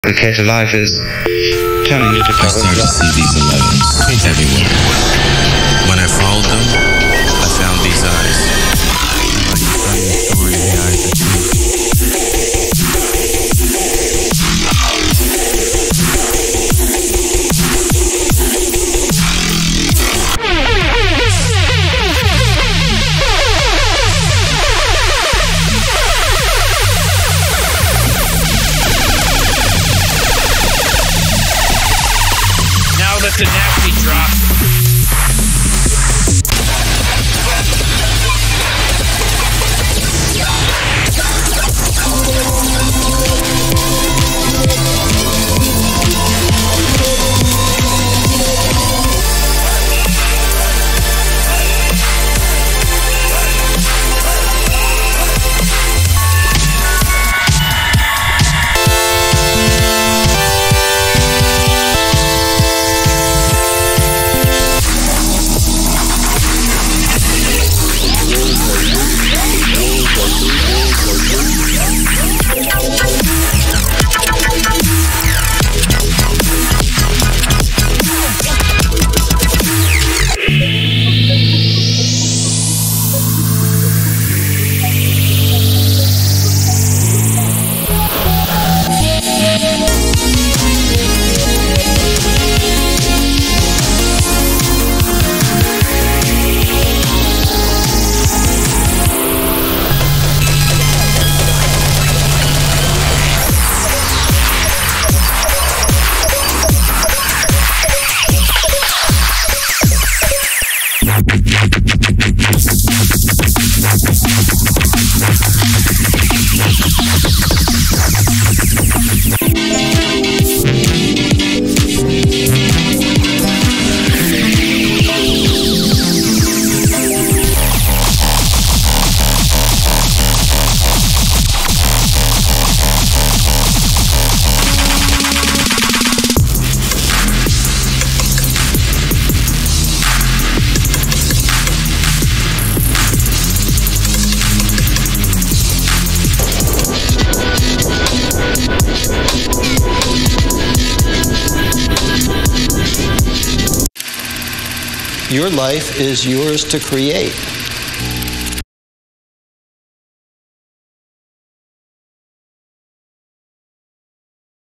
The case of life is turning into I started to see these 11s everywhere. When I followed them, I found these eyes. I like to tell you the story of the eyes that choose. The nasty drop. Your life is yours to create.